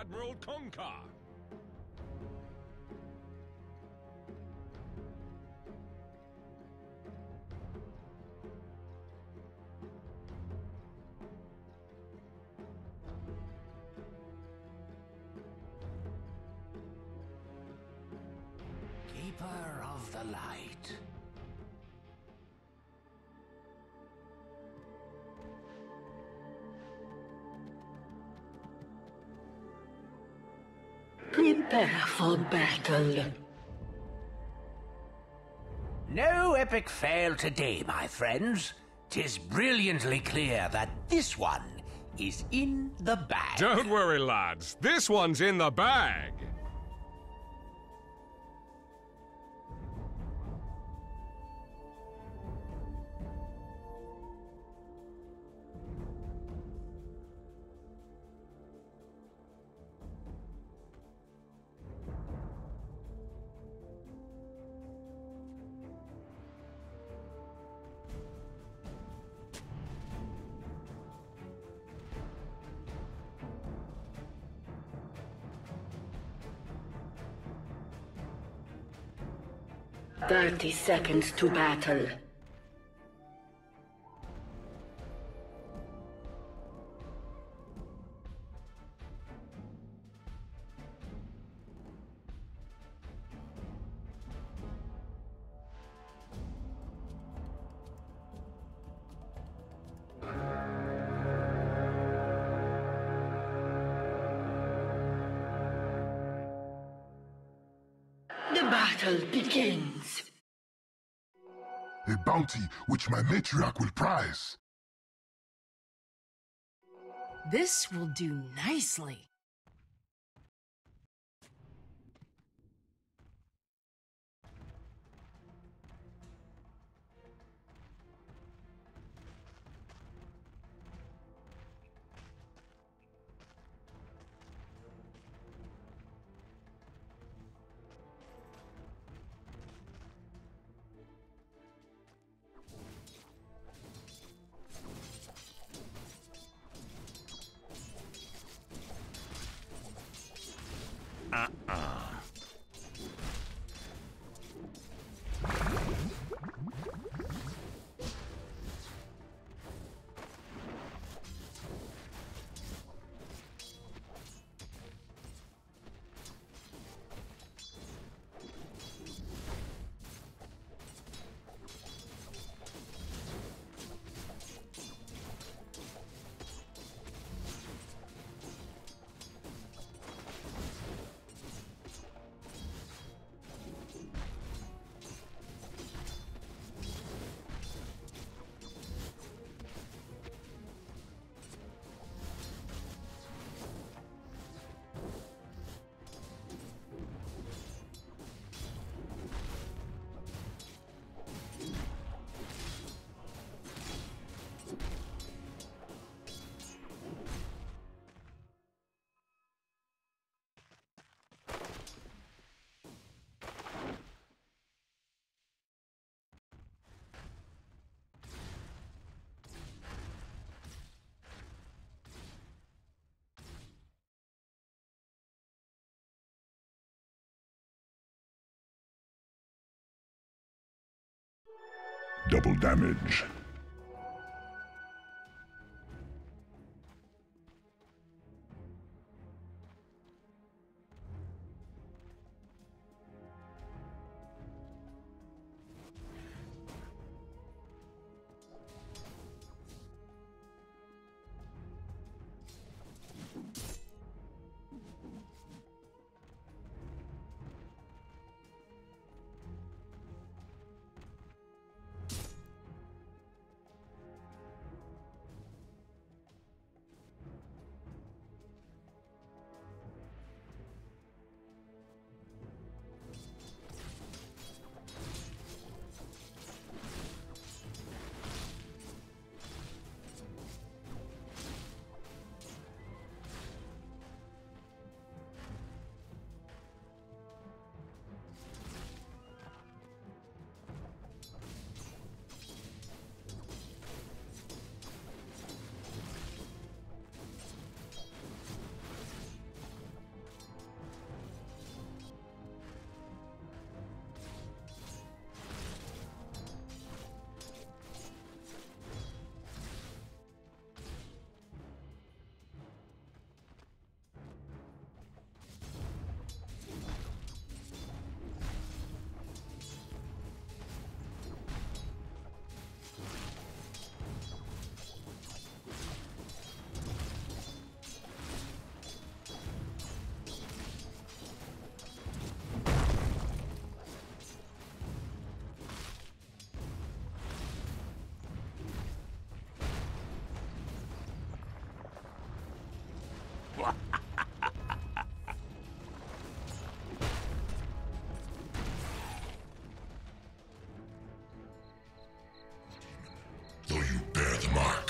Admiral Concar. Keeper of the Light. Prepare for battle. No epic fail today, my friends. 'Tis brilliantly clear that this one is in the bag. Don't worry, lads. This one's in the bag. "30 seconds to battle. The battle begins. A bounty which my matriarch will prize. This will do nicely. Double damage. Though you bear the mark.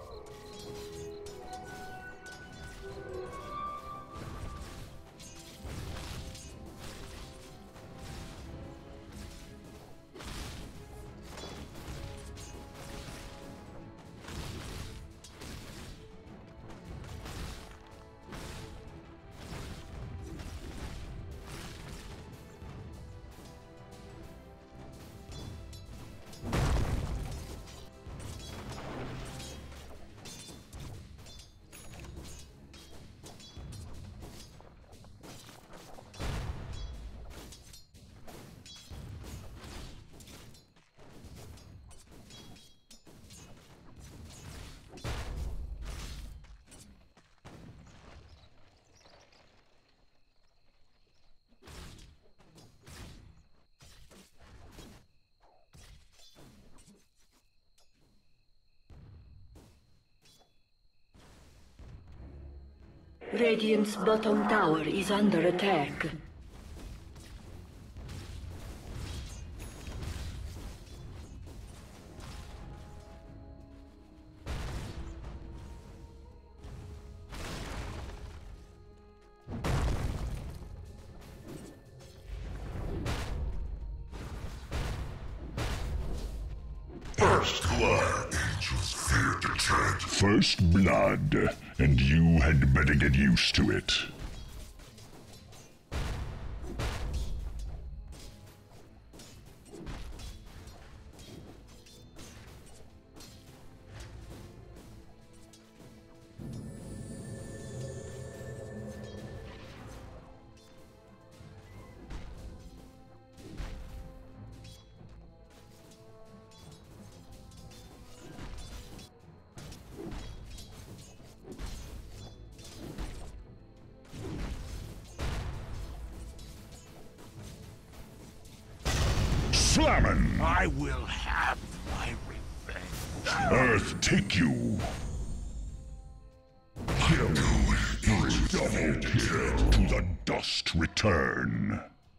Radiant's bottom tower is under attack. First blood. Angels fear to tread. First blood, and you had better get used to it. Slamming! I will have my revenge. Earth take you! Kill! Double kill! To the dust return!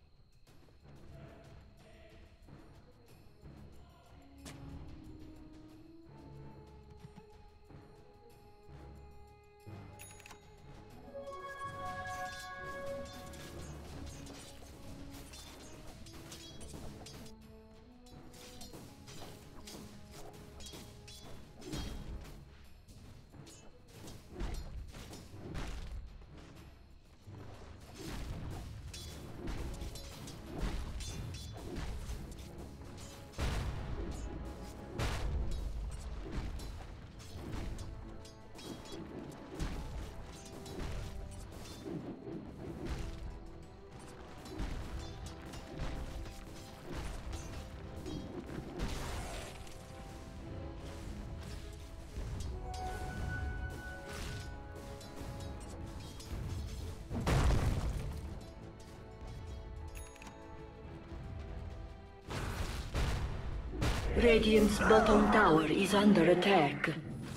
Radiant's bottom tower is under attack.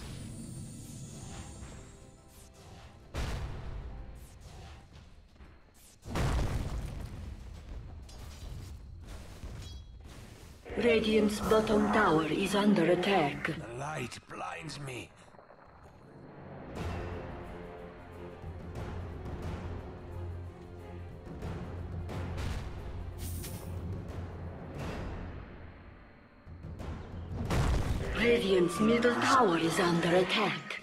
Radiant's bottom tower is under attack. The light blinds me. Radiant's middle tower is under attack.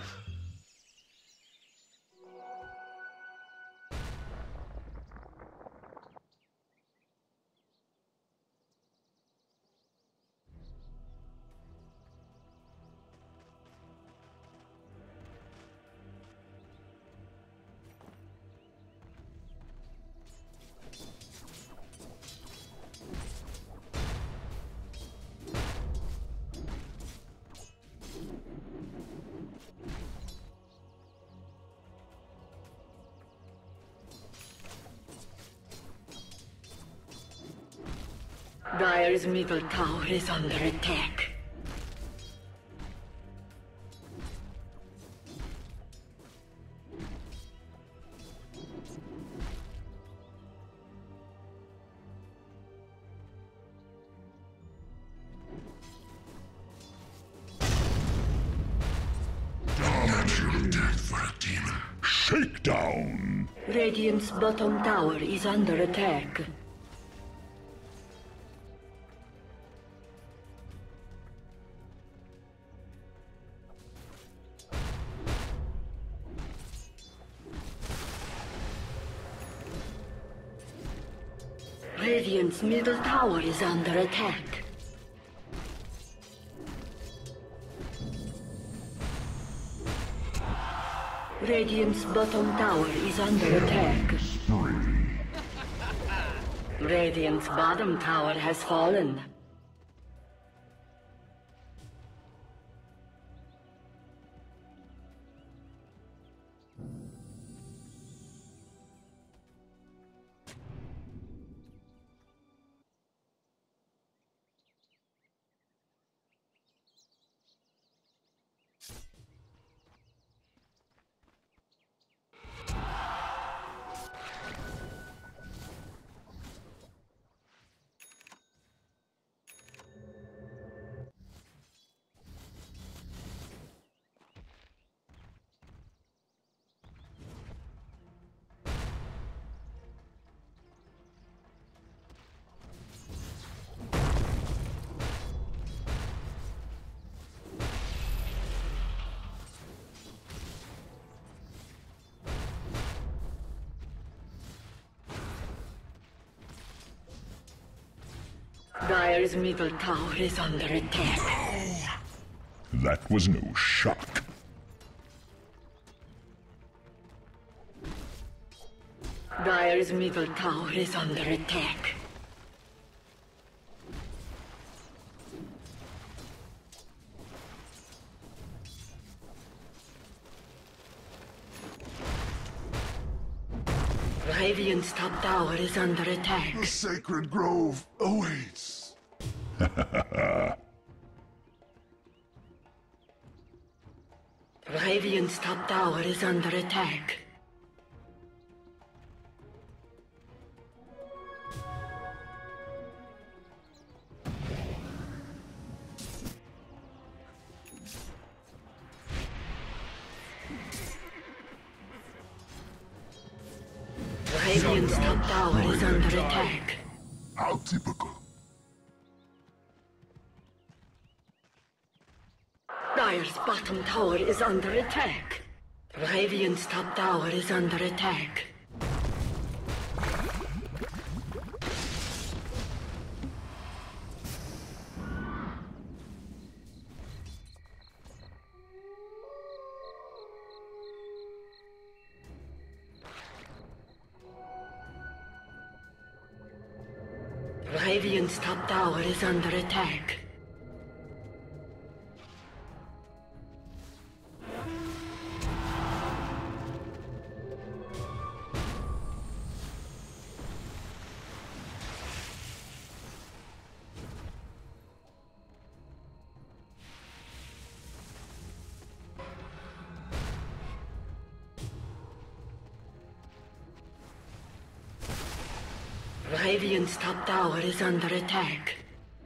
Dire's middle tower is under attack. death for a demon. Shakedown! Radiant's bottom tower is under attack. Radiant's middle tower is under attack. Radiant's bottom tower is under attack. Radiant's bottom tower has fallen. Dire's middle tower is under attack. That was no shock. Dire's middle tower is under attack. Radiant's top tower is under attack. The sacred grove awaits. Radiant's top tower is under attack. Radiant's top tower is under attack. How typical. Dire's bottom tower is under attack. Radiant's top tower is under attack. Radiant's top tower is under attack. Radiant's top tower is under attack.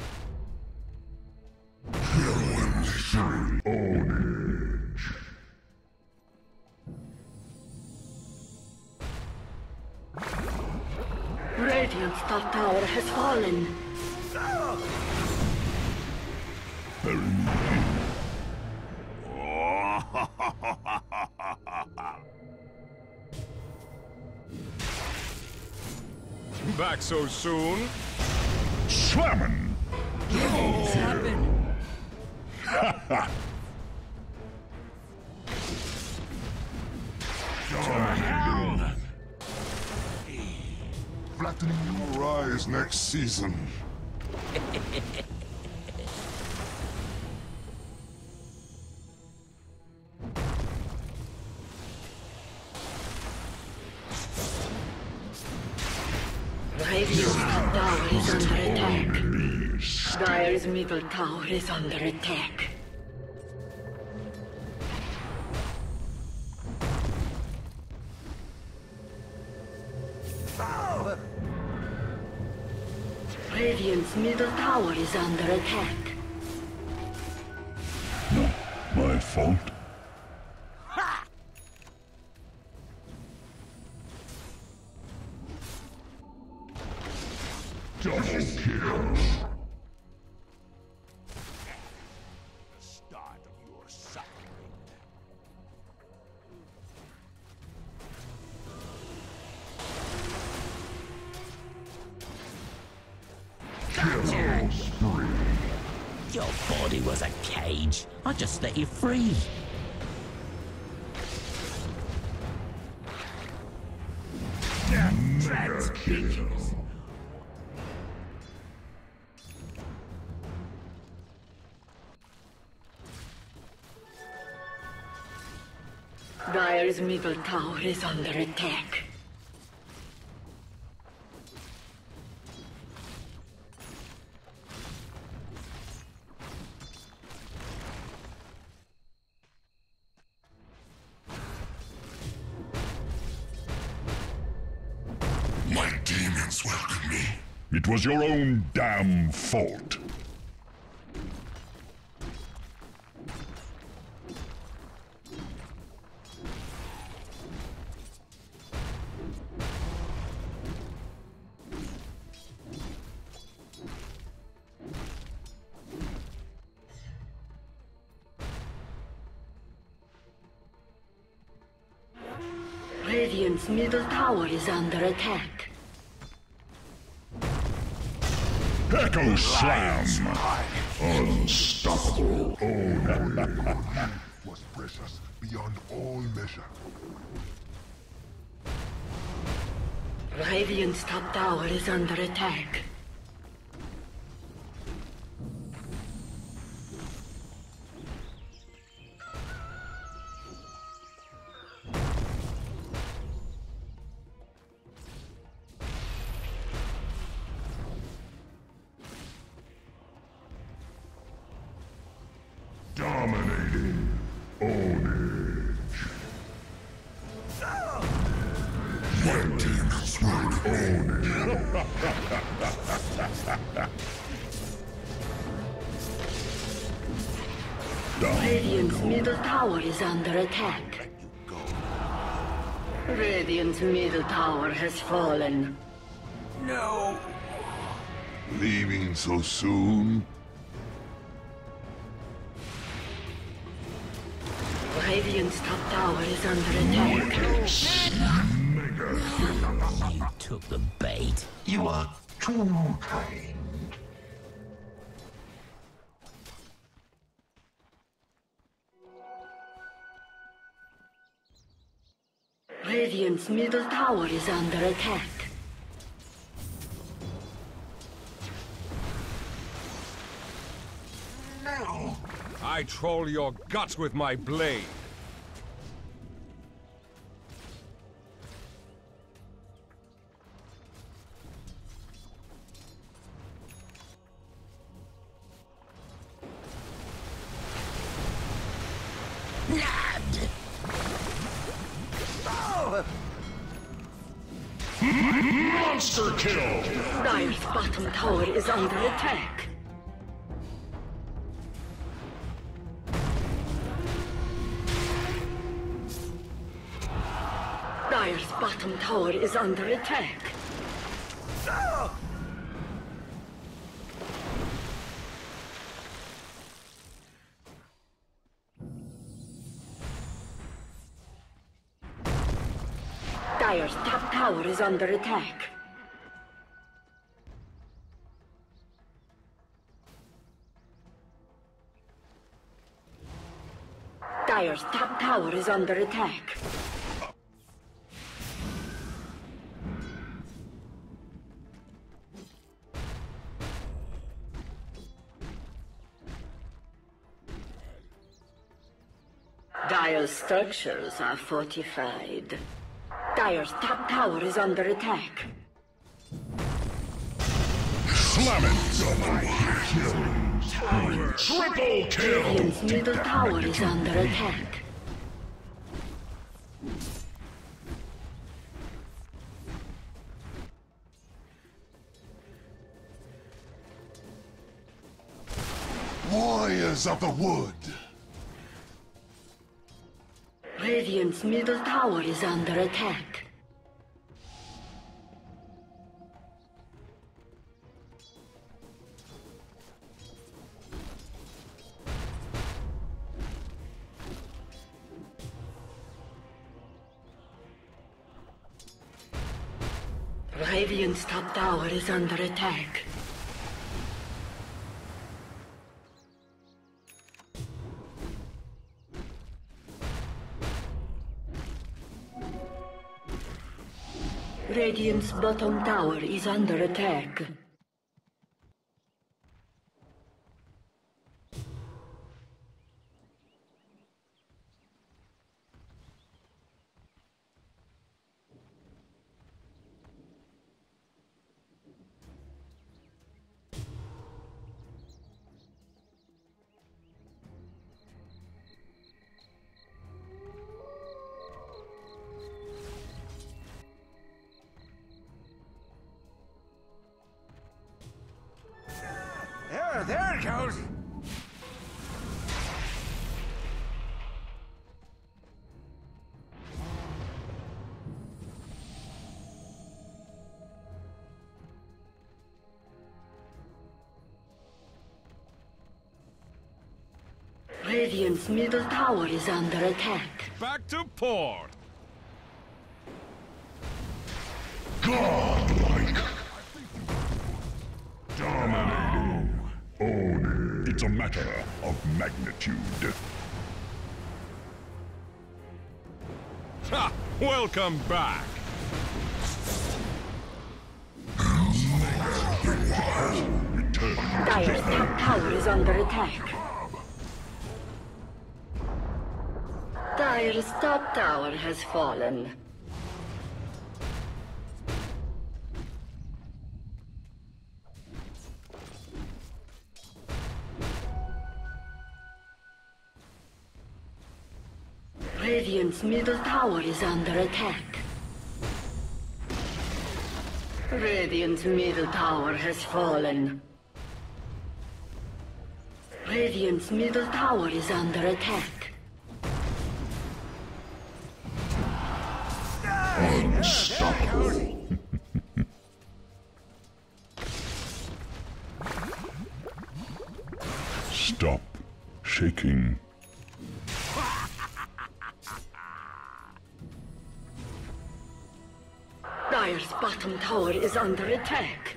Radiant's top tower has fallen. Back so soon? Slamming! Things happen. Flattening you will rise next season. Radiant's top tower is under attack. Dire's middle tower is under attack. Radiant's middle tower is under attack. My fault. Double kill. The start of your suffering. Killing spree. Your body was a cage. I just let you free. Mega kill. Dire's middle tower is under attack. My demons welcome me. It was your own damn fault. Radiant's middle tower is under attack. Echo Slam! Unstoppable. Was precious beyond all measure. Radiant's top tower is under attack. Dominating. Ownage. My demons welcome me. Radiant's middle tower is under attack. Radiant's middle tower has fallen. No. Leaving so soon? Radiant's top tower is under attack. You took the bait. You are too kind. Radiant's middle tower is under attack. I troll your guts with my blade. Monster kill! Dire's bottom tower is under attack. Dire's bottom tower is under attack. Dire's top tower is under attack. Dire's top tower is under attack. Dire's structures are fortified. Dire's top tower is under attack. Slam it! Triple kill! Radiant's middle tower is under attack. Warriors of the wood. Radiant's middle tower is under attack. Radiant's top tower is under attack. Radiant's bottom tower is under attack. There it goes. Radiant's middle tower is under attack. Back to port. Godlike. Dominating. Own it. It's a matter of magnitude. Ha! Welcome back. Dire's top tower is under attack. Dire's top tower has fallen. Radiant's middle tower is under attack. Radiant's middle tower has fallen. Radiant's middle tower is under attack. Unstoppable. Stop shaking. Dire's bottom tower is under attack.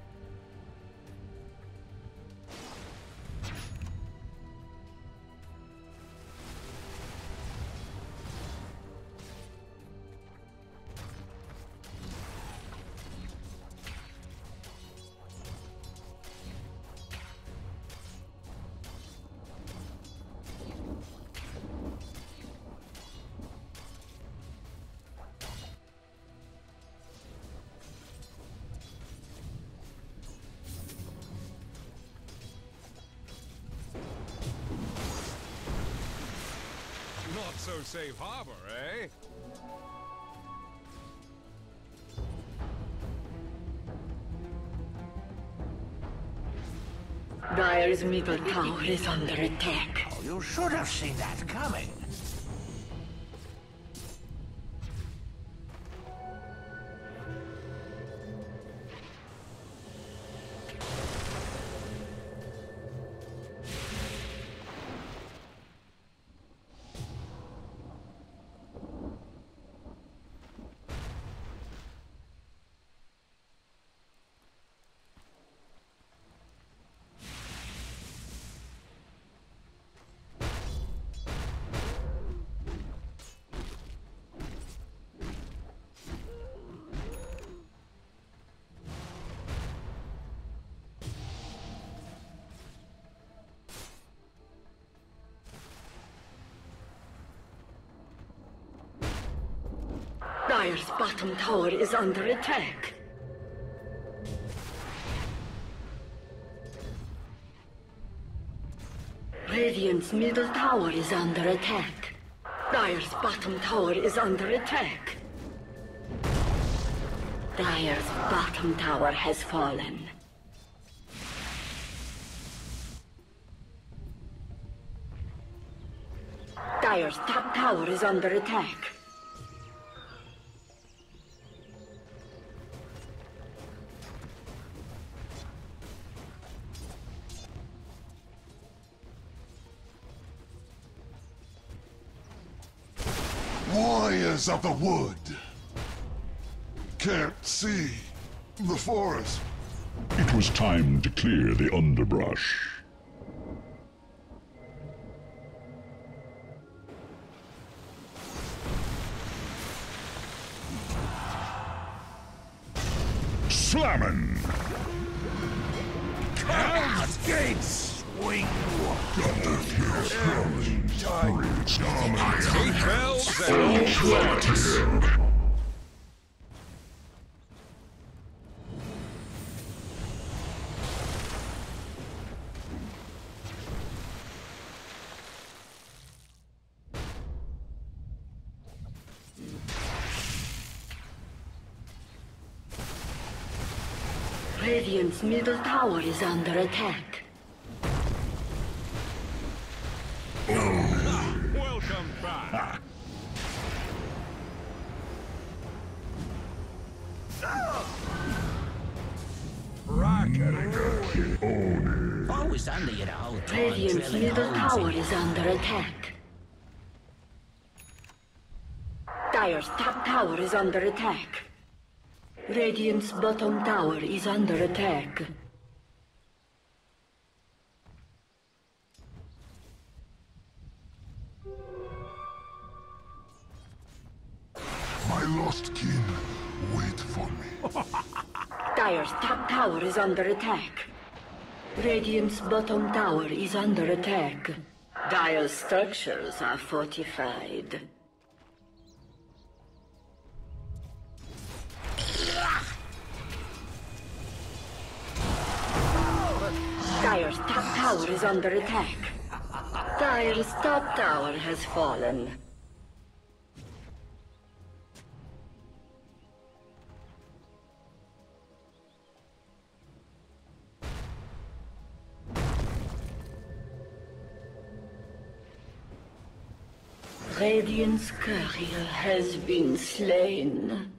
Not so safe harbor, eh? Dire's middle tower is under attack. Oh, you should have seen that coming. Dire's bottom tower is under attack. Radiant's middle tower is under attack. Dire's bottom tower is under attack. Dire's bottom tower has fallen. Dire's top tower is under attack. Warriors of the wood. Can't see. The forest. It was time to clear the underbrush. Slammin'! Hell's gates swing. Eight bells and Radiant's middle tower is under attack. welcome back. I was under you the whole time, Radiant's drilling middle holes tower in is under attack. Dire's top tower is under attack. Radiant's bottom tower is under attack. My lost kin, wait for me. Dire's top tower is under attack. Radiant's bottom tower is under attack. Dire's structures are fortified. Dire's top tower is under attack. Dire's top tower has fallen. Radiant's courier has been slain.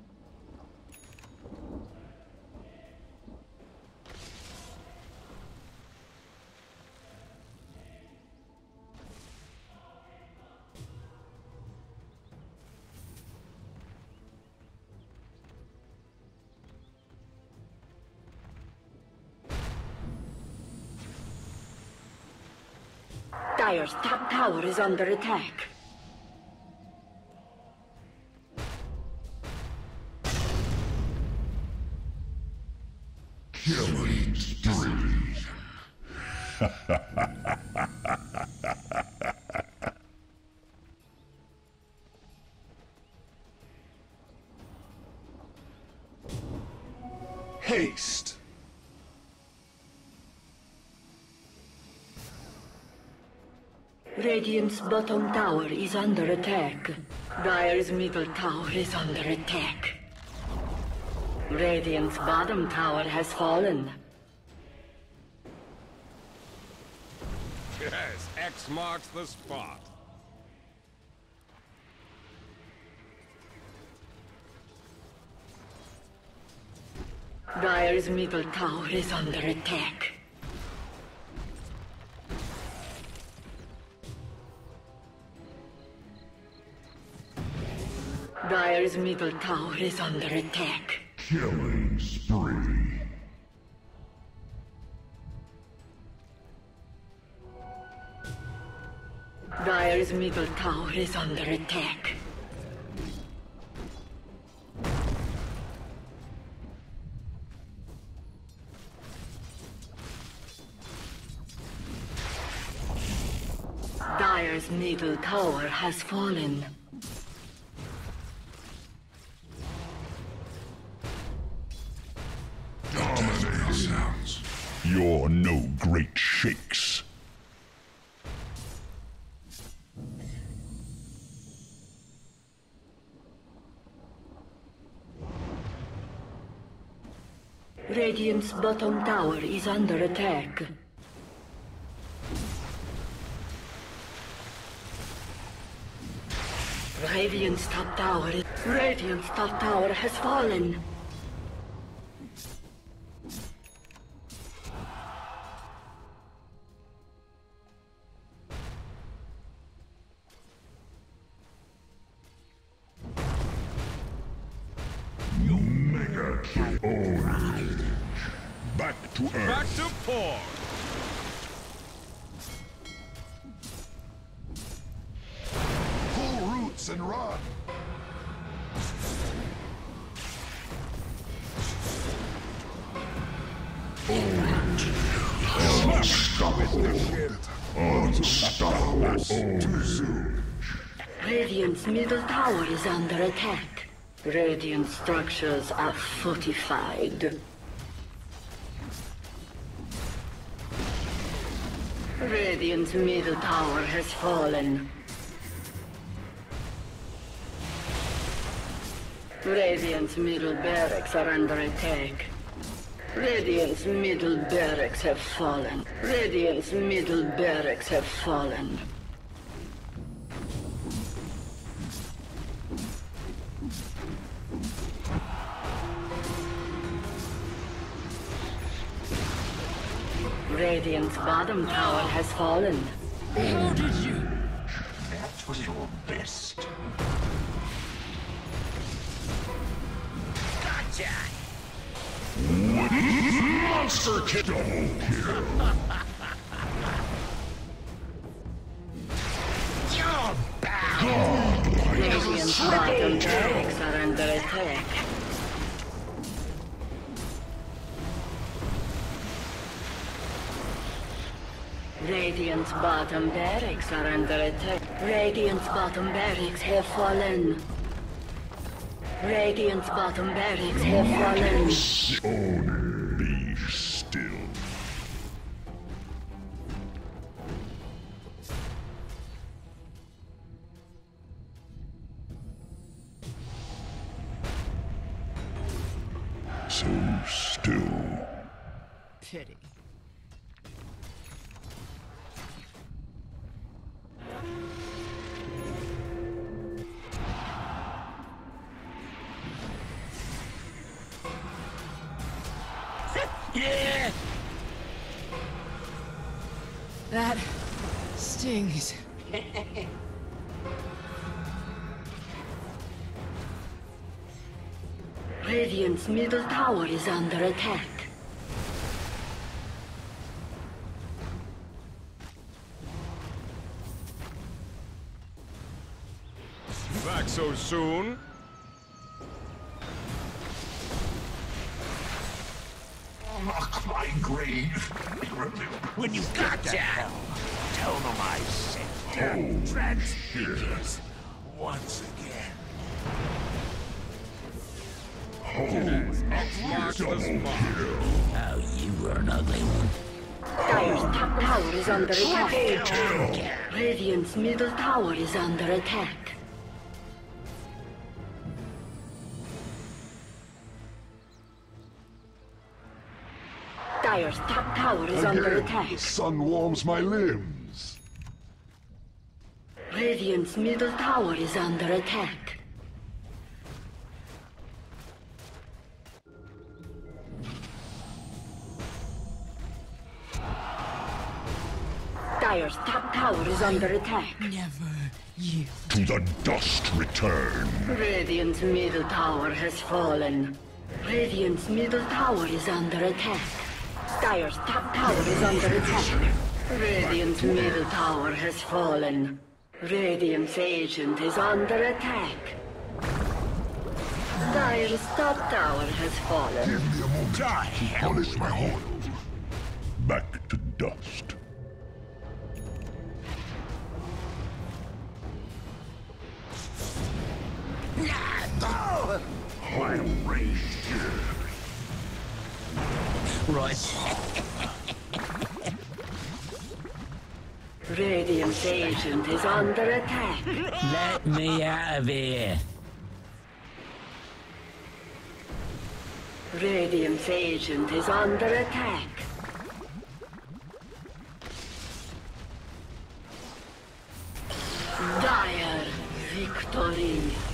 Dire's top tower is under attack. Killing spree. Haste. Radiant's bottom tower is under attack. Dire's middle tower is under attack. Radiant's bottom tower has fallen. Yes, X marks the spot. Dire's middle tower is under attack. Dire's middle tower is under attack. Killing spree. Dire's middle tower is under attack. Dire's middle tower has fallen. Sounds. You're no great shakes. Radiant's bottom tower is under attack. Radiant's top tower has fallen. Mega kill. to earth. Back to four. Pull roots and run. Unstoppable. Too soon. Radiant's middle tower is under attack. Radiant structures are fortified. Radiant's middle tower has fallen. Radiant's middle barracks are under attack. Radiant's middle barracks have fallen. Radiant's middle barracks have fallen. Radiant's bottom tower has fallen. How did you? That was your best. Gotcha! Monster kill. Double kill. You're bad! Radiant's bottom barracks are under attack. Radiant's bottom barracks are under attack. Radiant's bottom barracks have fallen. Radiant's bottom barracks have fallen. Be still. So still. Pity. That stings. Radiant's middle tower is under attack. Back so soon? Mark my grave. When you got down, tell them I sent transfigures once again. Mark the spot. Oh, you were an ugly one. Dire's top tower is under attack. Radiant's middle tower is under attack. Dire's top tower is under attack. The sun warms my limbs. Radiant's middle tower is under attack. Dire's top tower is under attack. Never yield. To the dust return. Radiant's middle tower has fallen. Radiant's middle tower is under attack. Dire's top tower is under attack. Radiant's middle tower has fallen. Radiant's agent is under attack. Dire's top tower has fallen. Give me a moment to polish my horn. Back to dust. My rage here. Right. Radiant's agent is under attack. Let me out of here. Radiant's agent is under attack. Dire victory.